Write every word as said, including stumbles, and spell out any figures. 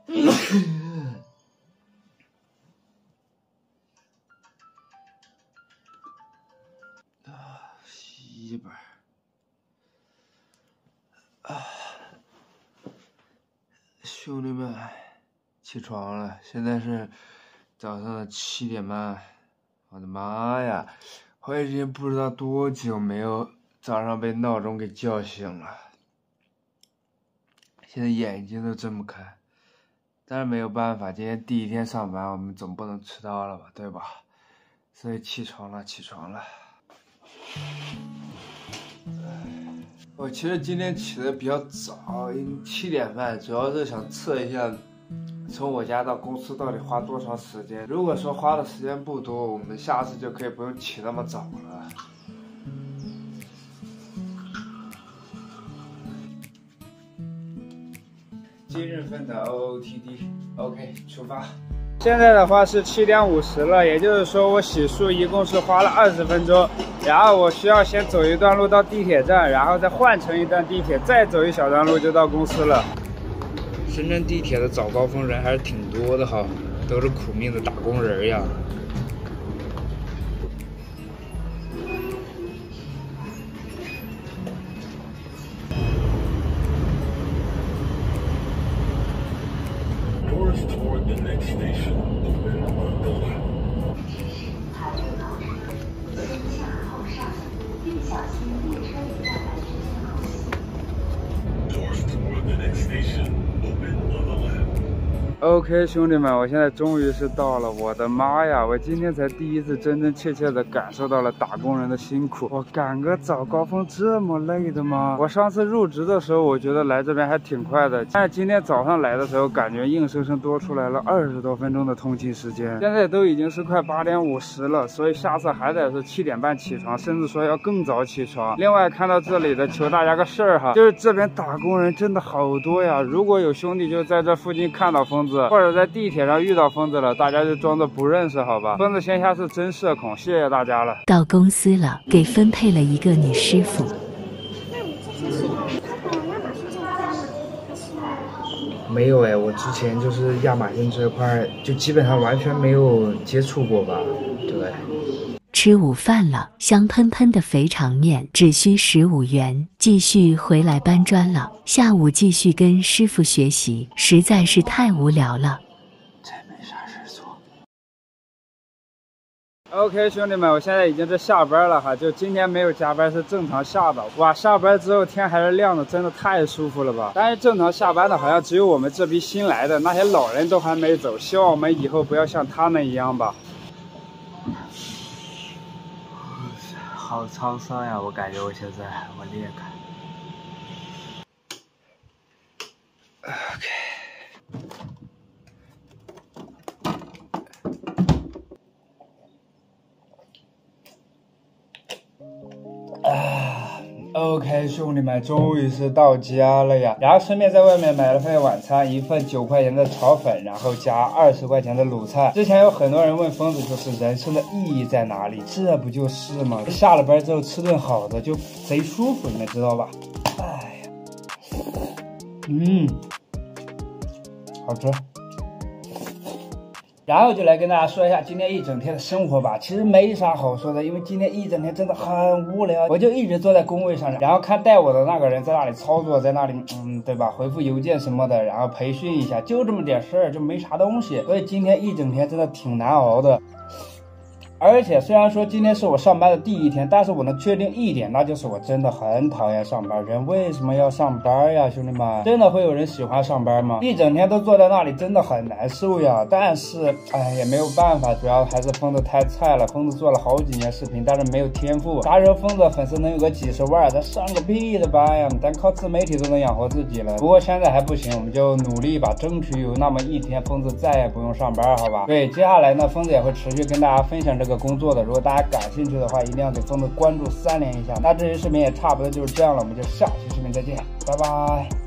啊，洗衣板。啊，兄弟们，起床了，现在是早上的七点半。我的妈呀！我已经不知道多久没有早上被闹钟给叫醒了。现在眼睛都睁不开，但是没有办法，今天第一天上班，我们总不能迟到了吧，对吧？所以起床了，起床了。我其实今天起的比较早，七点半，主要是想测一下从我家到公司到底花多长时间。如果说花的时间不多，我们下次就可以不用起那么早了。今日份的 O O T D，OK， 出发。现在的话是七点五十了，也就是说我洗漱一共是花了二十分钟，然后我需要先走一段路到地铁站，然后再换乘一段地铁，再走一小段路就到公司了。深圳地铁的早高峰人还是挺多的哈，都是苦命的打工人呀。OK， 兄弟们，我现在终于是到了，我的妈呀！我今天才第一次真真切切的感受到了打工人的辛苦。我赶个早高峰这么累的吗？我上次入职的时候，我觉得来这边还挺快的，但是今天早上来的时候，感觉硬生生多出来了二十多分钟的通勤时间。现在都已经是快八点五十了，所以下次还得是七点半起床，甚至说要更早起床。另外看到这里的，求大家个事儿哈，就是这边打工人真的好多呀。如果有兄弟就在这附近看到疯子，或者在地铁上遇到疯子了，大家就装作不认识好吧。疯子线下是真社恐，谢谢大家了。 到公司了，给分配了一个女师傅。 没有哎，我之前就是亚马逊这块就基本上完全没有接触过吧。对。 吃午饭了，香喷喷的肥肠面只需十五元。继续回来搬砖了，下午继续跟师傅学习，实在是太无聊了。 真没啥事做。OK， 兄弟们，我现在已经是下班了哈，就今天没有加班，是正常下的。哇，下班之后天还是亮的，真的太舒服了吧！但是正常下班的好像只有我们这批新来的，那些老人都还没走，希望我们以后不要像他们一样吧。好沧桑呀，我感觉我现在我裂开。OK。啊 ，OK， 兄弟们，终于是到家了呀！然后顺便在外面买了份晚餐，一份九块钱的炒粉，然后加二十块钱的卤菜。之前有很多人问疯子，就是人生的意义在哪里？这不就是吗？下了班之后吃顿好的，就贼舒服，你们知道吧？哎呀，嗯，好吃。然后就来跟大家说一下今天一整天的生活吧，其实没啥好说的，因为今天一整天真的很无聊，我就一直坐在工位上，然后看带我的那个人在那里操作，在那里嗯，对吧，回复邮件什么的，然后培训一下，就这么点事儿，就没啥东西，所以今天一整天真的挺难熬的。而且虽然说今天是我上班的第一天，但是我能确定一点，那就是我真的很讨厌上班。人为什么要上班呀，兄弟们？真的会有人喜欢上班吗？一整天都坐在那里，真的很难受呀。但是，哎，也没有办法，主要还是疯子太菜了。疯子做了好几年视频，但是没有天赋。啥时候疯子粉丝能有个几十万，咱上个屁的班呀！咱靠自媒体都能养活自己了。不过现在还不行，我们就努力吧，争取有那么一天，疯子再也不用上班，好吧？对，接下来呢，疯子也会持续跟大家分享这个工作的，如果大家感兴趣的话，一定要给疯子关注三连一下。那这期视频也差不多就是这样了，我们就下期视频再见，拜拜。